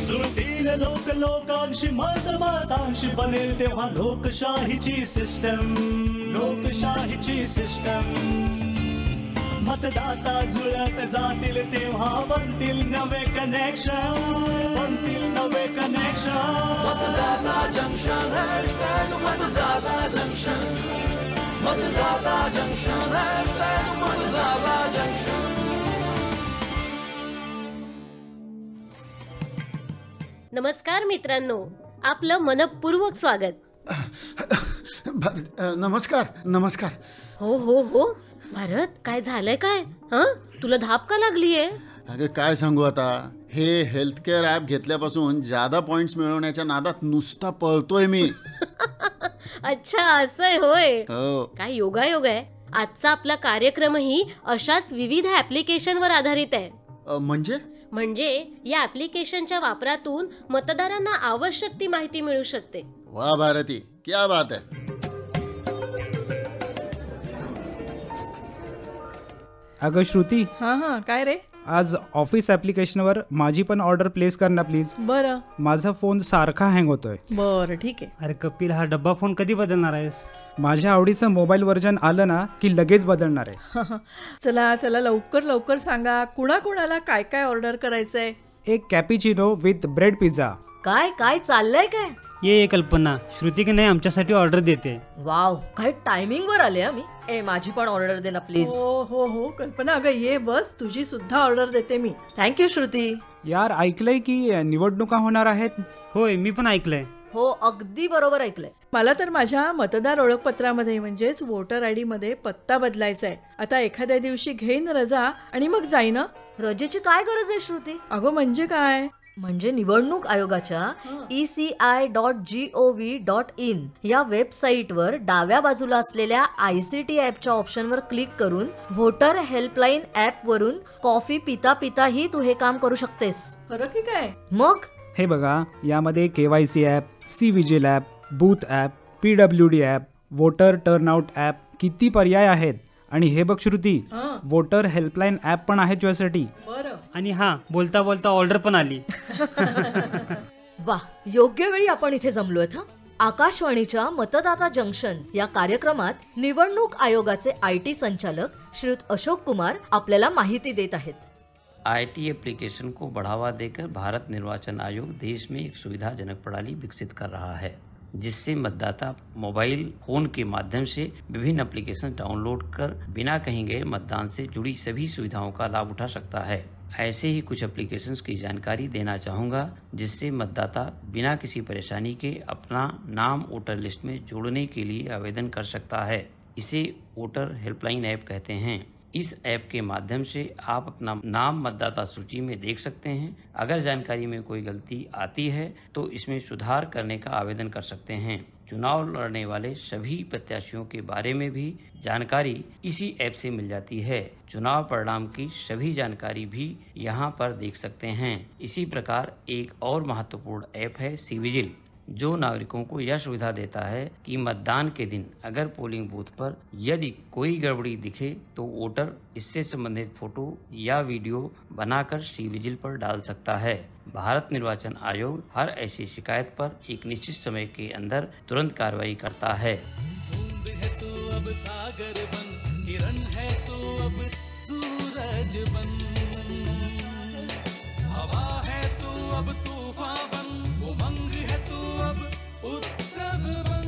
सुटतील लोक लोकांशी मतमतांशी बनेल तेव्हा लोकशाहीची सिस्टम, लोकशाहीची सिस्टम. मतदाता जुळत जातील तेव्हा बनतील नवे कनेक्शन, बनतील नवे कनेक्शन. मतदाता जंक्शन हॅशटॅग मतदाता जंक्शन, मतदाता जंक्शन हॅशटॅग मतदाता जंक्शन. नमस्कार मित्रांनो, आपलं मनपूर्वक स्वागत. नमस्कार नमस्कार. हो हो हो भारत, काय झालंय काय? तुला धाप का लागलीये? अरे काय सांगू आता, हे हेल्थकेअर ॲप घेतल्यापासून जादा पॉइंट्स मिळवण्याच्या नादात नुसता पळतोय मी. अच्छा असं आहे होय. हो. काय योगायोग आहे. आजचा आपला कार्यक्रमही अशाच विविध ऍप्लिकेशनवर आधारित आहे. म्हणजे या ऍप्लिकेशनच्या वापरातून मतदारांना आवश्यक ती माहिती मिळू शकते. वा भारती, क्या बात आहे. अगं श्रुती. हां काय रे? आज ऑफिस ॲप्लिकेशनवर माझी पण ऑर्डर प्लेस कर ना प्लीज. बरं. माझा फोन सारखा हँग होतोय. बरं ठीक आहे. अरे कपिल, हा डब्बा फोन कधी बदलणार आहेस? माझ्या आवडीचं मोबाईल व्हर्जन आलं ना की लगेच बदलणार आहे. चला चला लवकर लवकर सांगा, कुणाकुणाला काय काय ऑर्डर करायचंय? एक कॅपिचिनो विथ ब्रेड पिझ्झा. काय काय चाललंय काय? ये कल्पना, श्रुती की नाही आमच्यासाठी ऑर्डर देते. वाव, काय टायमिंग वर आले मी. माझी पण ऑर्डर दे ना प्लीज. हो हो हो कल्पना, अगं ये बस, तुझी सुद्धा ऑर्डर देते मी. थँक्यू श्रुती. यार ऐकलंय की निवडणुका होणार आहेत. होय, मी पण ऐकलंय. हो अगदी बरोबर ऐकलंय. मला तर माझ्या मतदार ओळखपत्रामध्ये म्हणजेच वोटर आय डी मध्ये पत्ता बदलायचा आहे. आता एखाद्या दिवशी घेईन रजा आणि मग जाईन. रजेची काय गरज आहे श्रुती? अगं म्हणजे काय? म्हणजे निवडणूक आयोगाच्या ECI.gov.in या वेबसाईटवर डाव्या बाजूला असलेल्या ICT ऍपच्या ऑप्शनवर क्लिक करून व्होटर हेल्पलाईन ऍप वरून कॉफी पिता पिताही तू हे काम करू शकतेस. फरक आहे काय? मग हे बघा, यामध्ये KYC app, C vigil app, booth app, PWD app, voter turnout app, किती पर्याय आहेत. आणि हे बघ श्रुती, वोटर हेल्पलाईन ॲप पण आहे तुझ्यासाठी. आणि हा, बोलता बोलता ऑर्डर पण आली. वा, योग्य वेळी आपण इथे जमलोय. आकाशवाणीच्या मतदाता जंक्शन या कार्यक्रमात निवडणूक आयोगाचे IT संचालक श्रीयुत अशोक कुमार आपल्याला माहिती देत आहेत. IT एप्लीकेशन को बढ़ावा देकर भारत निर्वाचन आयोग देश में एक सुविधाजनक प्रणाली विकसित कर रहा है, जिससे मतदाता मोबाइल फोन के माध्यम से विभिन्न एप्लीकेशन डाउनलोड कर बिना कहीं गए मतदान से जुड़ी सभी सुविधाओं का लाभ उठा सकता है. ऐसे ही कुछ एप्लीकेशंस की जानकारी देना चाहूँगा, जिससे मतदाता बिना किसी परेशानी के अपना नाम वोटर लिस्ट में जोड़ने के लिए आवेदन कर सकता है. इसे वोटर हेल्पलाइन ऐप कहते हैं. इस ऐप के माध्यम से आप अपना नाम मतदाता सूची में देख सकते हैं. अगर जानकारी में कोई गलती आती है तो इसमें सुधार करने का आवेदन कर सकते हैं. चुनाव लड़ने वाले सभी प्रत्याशियों के बारे में भी जानकारी इसी ऐप से मिल जाती है. चुनाव परिणाम की सभी जानकारी भी यहाँ पर देख सकते हैं. इसी प्रकार एक और महत्वपूर्ण ऐप है सी विजिल, जो नागरिकों को यह सुविधा देता है कि मतदान के दिन अगर पोलिंग बूथ पर यदि कोई गड़बड़ी दिखे तो वोटर इससे संबंधित फोटो या वीडियो बनाकर सी विजिल पर डाल सकता है. भारत निर्वाचन आयोग हर ऐसी शिकायत पर एक निश्चित समय के अंदर तुरंत कार्रवाई करता है. बूंद है तू अब सागर बन, किरण है तू अब सूरज बन, हवा है तू अब तूफान बन, उमंग है तू अब उत्सव बन,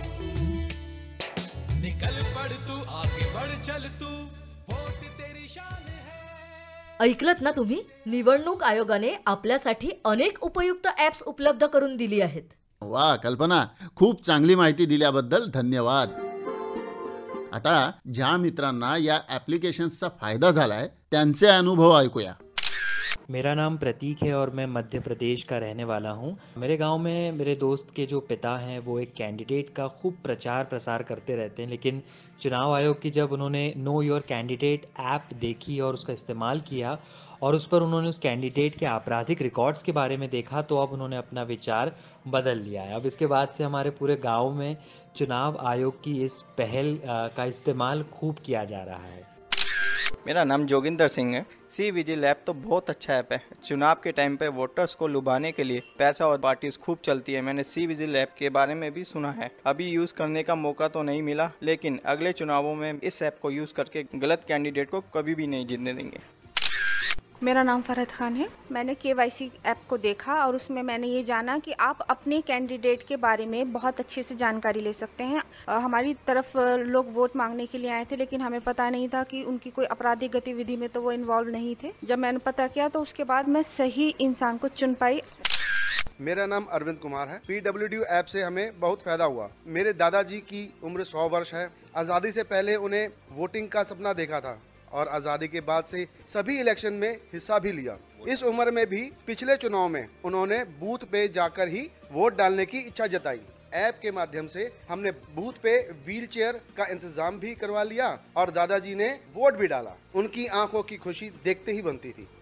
निकल पड़ तू आगे बढ़ चल तू, वोट तेरी शान है. ऐकलत ना तुम्ही? निवडणूक आयोगाने आपल्यासाठी अनेक उपयुक्त ऍप्स उपलब्ध करून दिली आहेत. वा कल्पना, खूप चांगली माहिती दिल्याबद्दल धन्यवाद. आता ज्या मित्रांना या ॲप्लिकेशन्सचा फायदा झालाय त्यांचे अनुभव ऐकूया. मेरा नाम प्रतीक है और मैं मध्य प्रदेश का रहने वाला हूँ. मेरे गांव में मेरे दोस्त के जो पिता हैं वो एक कैंडिडेट का खूब प्रचार प्रसार करते रहते हैं, लेकिन चुनाव आयोग की जब उन्होंने नो योर कैंडिडेट ऐप देखी और उसका इस्तेमाल किया और उस पर उन्होंने उस कैंडिडेट के आपराधिक रिकॉर्ड्स के बारे में देखा, तो अब उन्होंने अपना विचार बदल लिया है. अब इसके बाद से हमारे पूरे गाँव में चुनाव आयोग की इस पहल का इस्तेमाल खूब किया जा रहा है. मेरा नाम जोगिंदर सिंह है। सी विजिल ऐप तो बहुत अच्छा ऐप है। चुनाव के टाइम पे वोटर्स को लुभाने के लिए पैसा और पार्टीज खूब चलती है। मैंने सी विजिल ऐप के बारे में भी सुना है। अभी यूज़ करने का मौका तो नहीं मिला, लेकिन अगले चुनावों में इस ऐप को यूज़ करके गलत कैंडिडेट को कभी भी नहीं जीतने देंगे। मेरा नाम फरहत खान है। मैंने KYC ऐप को देखा और उसमें मैंने ये जाना कि आप अपने कैंडिडेट के बारे में बहुत अच्छे से जानकारी ले सकते हैं। हमारी तरफ लोग वोट मांगने के लिए आए थे, लेकिन हमें पता नहीं था कि उनकी कोई आपराधिक गतिविधि में तो वो इन्वॉल्व नहीं थे। जब मैंने पता किया तो उसके बाद मैं सही इंसान को चुन पाई। मेरा नाम अरविंद कुमार है। PWD ऐप से हमें बहुत फायदा हुआ। मेरे दादाजी की उम्र 100 वर्ष है। आज़ादी से पहले उन्हें वोटिंग का सपना देखा था और आज़ादी के बाद से सभी इलेक्शन में हिस्सा भी लिया। इस उम्र में भी पिछले चुनाव में उन्होंने बूथ पे जाकर ही वोट डालने की इच्छा जताई। ऐप के माध्यम से हमने बूथ पे व्हीलचेयर का इंतजाम भी करवा लिया और दादाजी ने वोट भी डाला। उनकी आंखों की खुशी देखते ही बनती थी।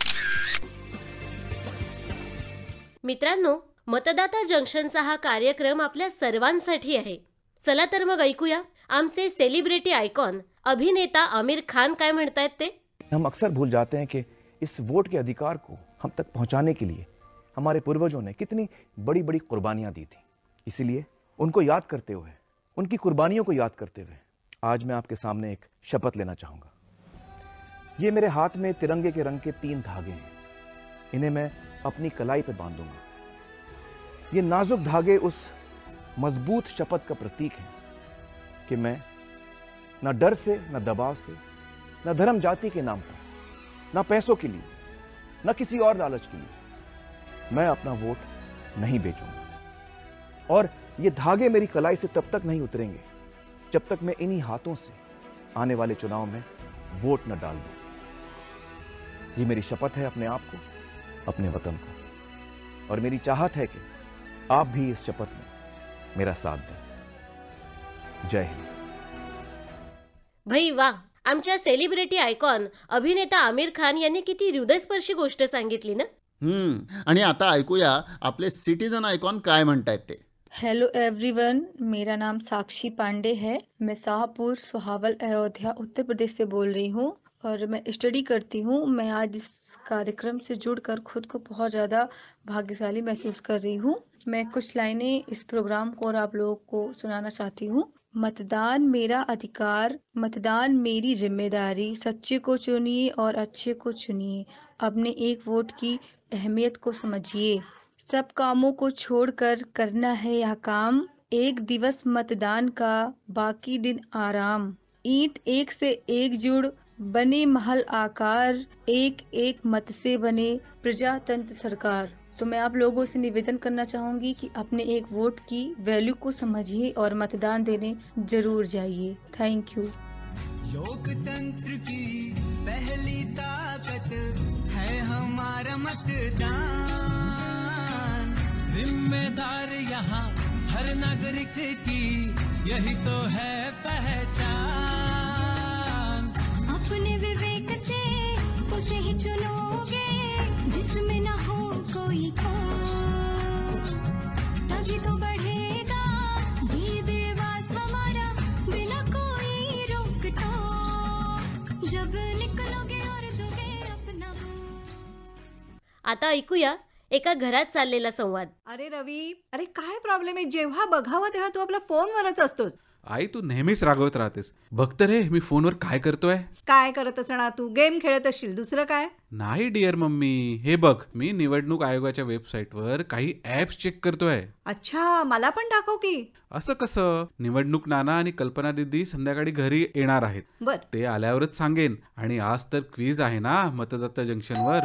मित्रांनो, मतदाता जंक्शनचा हा कार्यक्रम आपल्या सर्वांसाठी आहे. चला तर मग ऐकूया आमचे सेलिब्रिटी आयकॉन अभिनेता आमिर खान काय म्हणतायत ते. हम अक्सर भूल जाते हैं कि इस वोट के अधिकार को हम तक पहुंचाने के लिए हमारे पूर्वजों ने कितनी बड़ी बड़ी कुर्बानियां दी थी। इसीलिए उनको याद करते हुए, उनकी कुर्बानियों को याद करते हुए आज मैं आपके सामने एक शपथ लेना चाहूँगा। ये मेरे हाथ में तिरंगे के रंग के 3 धागे हैं। इन्हें मैं अपनी कलाई पर बांधूंगा। ये नाजुक धागे उस मजबूत शपथ का प्रतीक है कि मैं न डर से, न दबाव से, न धर्म जाति के नाम पर, न पैसों के लिए, न किसी और लालच के लिए मैं अपना वोट नहीं बेचूंगा। और ये धागे मेरी कलाई से तब तक नहीं उतरेंगे जब तक मैं इन्हीं हाथों से आने वाले चुनाव में वोट न डाल दूं। ये मेरी शपथ है अपने आप को, अपने वतन को, और मेरी चाहत है कि आप भी इस शपथ में मेरा साथ दें। जय हिंद. भाई वा, आमच्या सेलिब्रिटी आयकॉन अभिनेता आमिर खान यांनी किती हृदयस्पर्शी गोष्ट सांगितली ना. आणि आता ऐकूया आपले सिटीजन आयकॉन काय म्हणतायत ते. हेलो एवरीवन, मेरा नाम साक्षी पांडे है। मैं शाहपुर, सुहावल, अयोध्या, उत्तर प्रदेश से बोल रही हूँ और मैं स्टडी करती हूँ। मैं आज इस कार्यक्रम से जुड़कर खुद को बहुत ज़्यादा भाग्यशाली महसूस कर रही हूँ। मैं कुछ लाइनें इस प्रोग्राम को और आप लोगों को सुनाना चाहती हूँ। मतदान मेरा अधिकार, मतदान मेरी जिम्मेदारी, सच्चे को चुनिए और अच्छे को चुनिए, अपने एक वोट की अहमियत को समझिए, सब कामों को छोड़कर करना है यह काम, एक दिवस मतदान का बाकी दिन आराम, ईंट एक से एक जुड़ बने महल आकार, एक एक मत से बने प्रजातंत्र सरकार। तो मैं आप लोगों से निवेदन करना चाहूंगी कि अपने एक वोट की वैल्यू को समझिए और मतदान देने जरूर जाइए। Thank you. लोकतंत्र की पहली ताकत है हमारा मतदान, जिम्मेदार यहाँ हर नागरिक की यही तो है पहचान। अपने विवेक से उसे ही चुनोगे जिसमें न हो कोई खोट, तभी तो बढ़ेगा ये देवास हमारा बिना कोई रोक टोक, जब निकलोगे और दोगे अपना वोट। आता ऐकूया एका घरात चाललेला संवाद. अरे रवी, अरे काय प्रॉब्लेम आहे? जेव्हा बघावं तेव्हा तू आपला फोनवरच असतोस. आई, तू नेहमीच रागवत राहतेस. बघ तर रे, मी फोनवर काय करतोय. काय करत असणार तू? गेम खेळत असशील, दुसरं काय? नाही डिअर मम्मी, हे बघ, मी निवडणूक आयोगाच्या वेबसाईटवर काही ऍप्स चेक करतोय. अच्छा, मला पण दाखव की. असं कसं? निवडणूक नाना आणि कल्पना दीदी संध्याकाळी घरी येणार आहेत. बर, ते आल्यावरच सांगेन. आणि आज तर क्विज आहे ना मतदाता जंक्शनवर.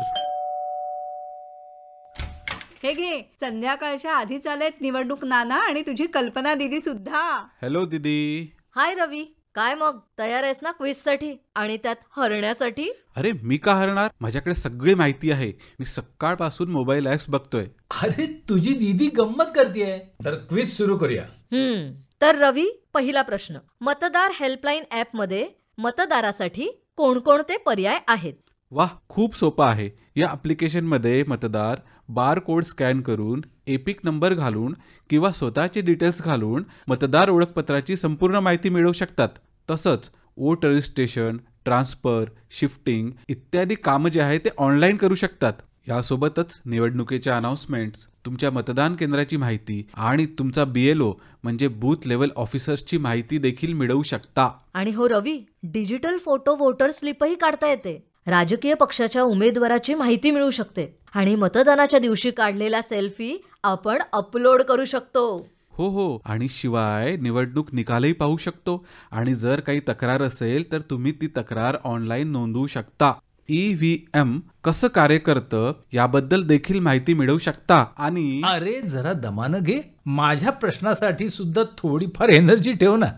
हे घे, संध्याकाळच्या आधी चालेत निवडणूक नाना आणि तुझी कल्पना दीदी सुद्धा. हॅलो दीदी. हाय रवी, काय मग तयार आहेस ना क्विज साठी आणि त्यात हरण्यासाठी? अरे मी का हरणार? माझ्याकडे सगळी माहिती आहे. मी सकाळपासून मोबाईल ऍप्स बघतोय. अरे तुझी दीदी गंमत करतेय. तर क्विज सुरू करूया. तर रवी, पहिला प्रश्न. मतदार हेल्पलाईन ऍप मध्ये मतदारासाठी कोणकोणते पर्याय आहेत? वाह, खूप सोपं आहे. या ॲप्लिकेशनमध्ये मतदार बारकोड स्कॅन करून, एपिक नंबर घालून किंवा स्वतःचे डिटेल्स घालून मतदार ओळखपत्राची संपूर्ण माहिती मिळवू शकतात. तसंच वोट रजिस्ट्रेशन, ट्रान्सफर, शिफ्टिंग इत्यादी कामं जे आहे ते ऑनलाईन करू शकतात. यासोबतच निवडणुकीच्या अनाउन्समेंट्स, तुमच्या मतदान केंद्राची माहिती आणि तुमचा BLO म्हणजे बूथ लेवल ऑफिसर्सची माहिती देखील मिळवू शकता. आणि हो रवी, डिजिटल फोटो वोटर स्लिपही काढता येते. राजकीय पक्षाच्या उमेदवाराची माहिती मिळू शकते आणि मतदानाच्या दिवशी काढलेला सेल्फी आपण अपलोड करू शकतो. हो, आणि शिवाय निवडणूक निकालही पाहू शकतो आणि जर काही तक्रार असेल तर तुम्ही ती तक्रार ऑनलाईन नोंदवू शकता. EVM कसं कार्य करतं याबद्दल देखील माहिती मिळवू शकता. आणि अरे जरा दमानं घे, माझ्या प्रश्नासाठी सुद्धा थोडीफार एनर्जी ठेव ना.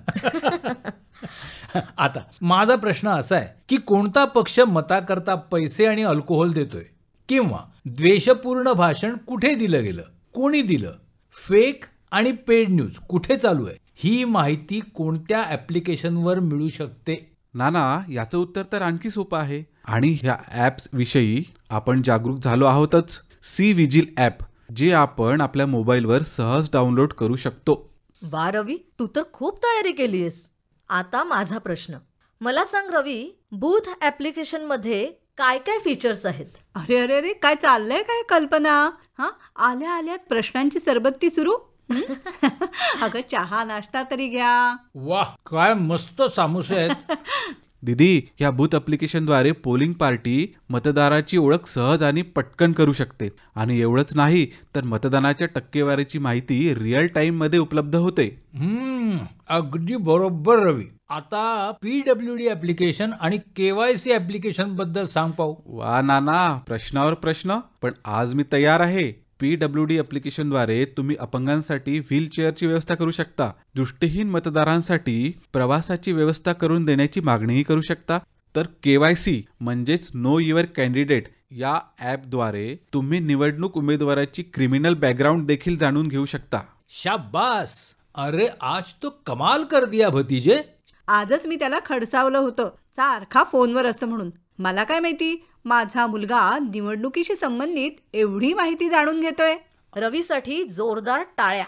आता माझा प्रश्न असा आहे की कोणता पक्ष मताकरता पैसे आणि अल्कोहोल देतोय, किंवा द्वेषपूर्ण भाषण कुठे दिलं गेलं, कोणी दिलं, फेक आणि पेड न्यूज कुठे चालू आहे, ही माहिती कोणत्या ऍप्लिकेशनवर मिळू शकते? नाना, याचं उत्तर तर आणखी सोपं आहे आणि ह्या ॲप्स विषयी आपण जागरूक झालो आहोतच. C-Vigil ॲप, जे आपण आपल्या मोबाईलवर सहज डाउनलोड करू शकतो. वा रवी, तू तर खूप तयारी केलीयस. आता माझा प्रश्न, मला सांग रवी, बूथ ऍप्लिकेशन मध्ये काय काय फीचर्स आहेत? अरे अरे अरे, काय चाललंय काय कल्पना? हा, आल्या आल्यात प्रश्नांची सरबत्ती सुरू. अगं, चहा नाश्ता तरी घ्या. वाह, काय मस्त सामुसे आहेत. दीदी, या बूथ ॲप्लिकेशनद्वारे पोलिंग पार्टी मतदाराची ओळख सहज आणि पटकन करू शकते. आणि एवढंच नाही तर मतदानाच्या टक्केवारीची माहिती रिअल टाइम मध्ये उपलब्ध होते. अगदी बरोबर रवी. आता PWD ऍप्लिकेशन आणि KYC ऍप्लिकेशन बद्दल सांग पाहू. वा नाना, प्रश्नावर प्रश्न. पण आज मी तयार आहे. PWD ॲप्लिकेशनद्वारे तुम्ही अपंगांसाठी व्हीलचेअरची व्यवस्था करू शकता. दृष्टीहीन मतदारांसाठी प्रवासाची व्यवस्था करून देण्याची मागणीही करू शकता. तर KYC म्हणजेच नो युअर कॅन्डिडेट या ॲपद्वारे तुम्ही निवडणूक उमेदवाराची क्रिमिनल बॅकग्राऊंड देखील जाणून घेऊ शकता. शाबास. अरे आज तो कमाल कर दिया भतीजे. आजच मी त्याला खडसावलं होतं, सारखा फोनवर असतं म्हणून. मला काय माहिती माझा मुलगा निवडणुकीशी संबंधित एवढी माहिती जाणून घेतोय. रवीसाठी जोरदार टाळ्या.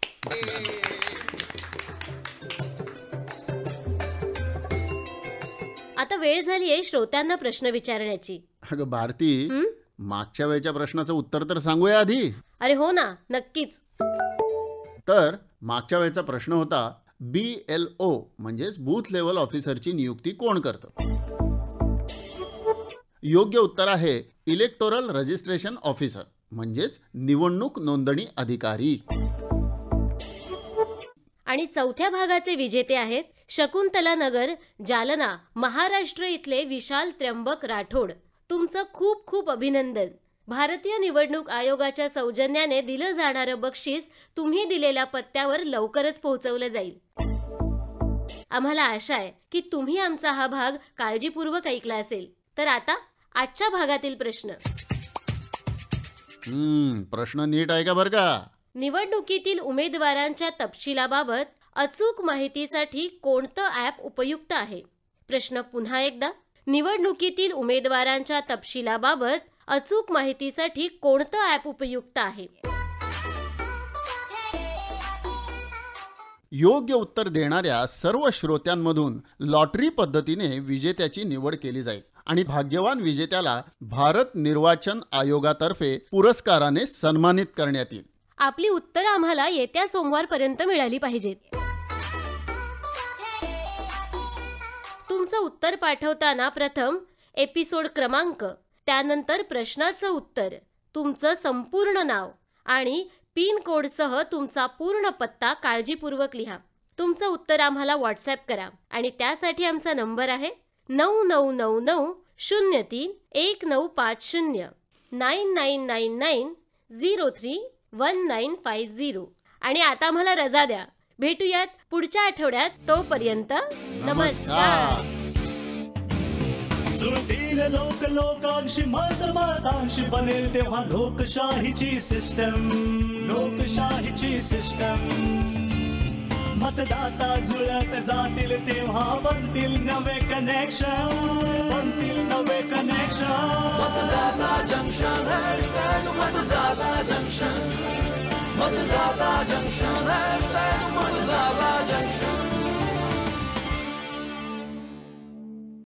आता वेळ झालीये श्रोत्यांना प्रश्न विचारण्याची. अगं भारती, मागच्या वेळच्या प्रश्नाचं उत्तर तर सांगूया आधी. अरे हो ना, नक्कीच. तर मागच्या वेळचा प्रश्न होता, BLO म्हणजेच बूथ लेवल ऑफिसरची नियुक्ती कोण करतं? योग्य उत्तर आहे इलेक्टोरल रजिस्ट्रेशन ऑफिसर म्हणजेच निवडणूक नोंदणी अधिकारी. आणि चौथ्या भागाचे विजेते आहेत शकुंतला नगर, जालना, महाराष्ट्र इथले विशाल त्र्यंबक राठोड. तुमचं खूप खूप अभिनंदन. भारतीय निवडणूक आयोगाच्या सौजन्याने दिलं जाणारं बक्षीस तुम्ही दिलेल्या पत्त्यावर लवकरच पोहोचवलं जाईल. आम्हाला आशा आहे की तुम्ही आमचा हा भाग काळजीपूर्वक ऐकला असेल. तर आता आजच्या भागातील प्रश्न. प्रश्न नीट आहे का बरं का? निवडणुकीतील उमेदवारांच्या तपशिलाबाबत अचूक माहितीसाठी कोणतं ॲप उपयुक्त आहे? प्रश्न पुन्हा एकदा. निवडणुकीतील उमेदवारांच्या तपशिलाबाबत अचूक माहितीसाठी कोणतं ॲप उपयुक्त आहे? योग्य उत्तर देणाऱ्या सर्व श्रोत्यांमधून लॉटरी पद्धतीने विजेत्याची निवड केली जाईल आणि भाग्यवान विजेत्याला भारत निर्वाचन आयोगातर्फे पुरस्काराने सन्मानित करण्यात येईल. आपली उत्तरं आम्हाला येत्या सोमवारपर्यंत मिळाली पाहिजेत. तुमचं उत्तर पाठवताना प्रथम एपिसोड क्रमांक, त्यानंतर प्रश्नाचं उत्तर, तुमचं संपूर्ण नाव आणि पिन कोडसह तुमचा पूर्ण पत्ता काळजीपूर्वक लिहा. तुमचं उत्तर आम्हाला व्हॉट्सॲप करा आणि त्यासाठी आमचा नंबर आहे 9999031950 9999031950. आणि आता मला रजा द्या. भेटूयात पुढच्या आठवड्यात. तोपर्यंत नमस्कार. जुळतील लोक लोकांशी मतांशी बनेल तेव्हा लोकशाहीची सिस्टम. लोकशाहीची सिस्टम. मतदाता जुळत जातील तेव्हा बनतील नवे कनेक्शन. बनतील नवे कनेक्शन. मतदाता जंक्शन मतदाता जंक्शन. मतदाता जंक्शन मतदाता जंक्शन.